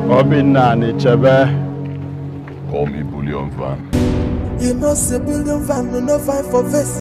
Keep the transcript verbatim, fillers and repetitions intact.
Obinna Chebe. Call me Bullion Van. You know, say Bullion Van, no, no fight for face.